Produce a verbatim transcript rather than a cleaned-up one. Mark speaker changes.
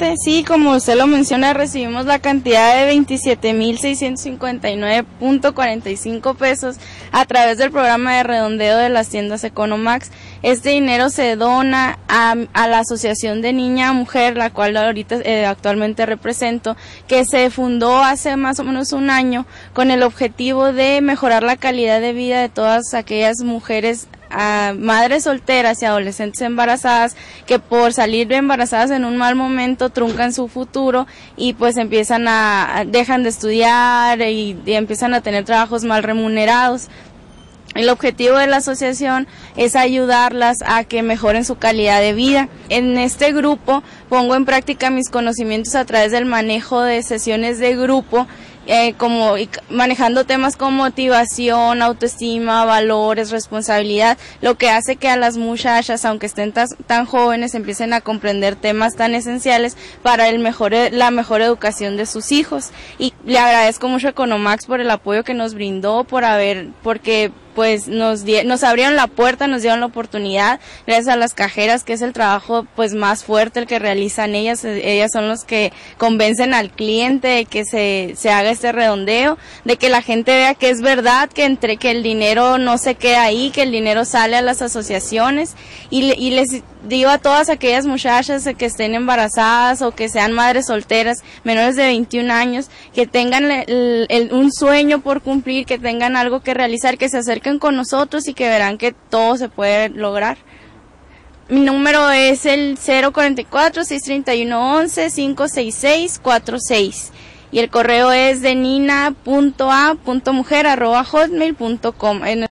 Speaker 1: Exactamente, sí, como usted lo menciona, recibimos la cantidad de veintisiete mil seiscientos cincuenta y nueve punto cuarenta y cinco pesos a través del programa de redondeo de las tiendas Economax. Este dinero se dona a, a la Asociación de Niña a Mujer, la cual ahorita eh, actualmente represento, que se fundó hace más o menos un año con el objetivo de mejorar la calidad de vida de todas aquellas mujeres, a madres solteras y adolescentes embarazadas que por salir embarazadas en un mal momento truncan su futuro y pues empiezan a, dejan de estudiar y, y empiezan a tener trabajos mal remunerados. El objetivo de la asociación es ayudarlas a que mejoren su calidad de vida. En este grupo pongo en práctica mis conocimientos a través del manejo de sesiones de grupo, Eh, como manejando temas como motivación, autoestima, valores, responsabilidad, lo que hace que a las muchachas, aunque estén tan, tan jóvenes, empiecen a comprender temas tan esenciales para el mejor, la mejor educación de sus hijos. Y le agradezco mucho a Economax por el apoyo que nos brindó, por haber, porque pues nos di, nos abrieron la puerta, nos dieron la oportunidad, gracias a las cajeras, que es el trabajo pues más fuerte el que realizan ellas. Ellas son los que convencen al cliente de que se, se haga este redondeo, de que la gente vea que es verdad, que entre que el dinero no se queda ahí, que el dinero sale a las asociaciones. Y, y les digo a todas aquellas muchachas que estén embarazadas o que sean madres solteras, menores de veintiún años, que tengan el, el, un sueño por cumplir, que tengan algo que realizar, que se acerquen con nosotros y que verán que todo se puede lograr. Mi número es el cero cuatro cuatro, seis tres uno, once, cinco seis seis cuatro seis y el correo es de nina punto a punto mujer arroba hotmail punto com.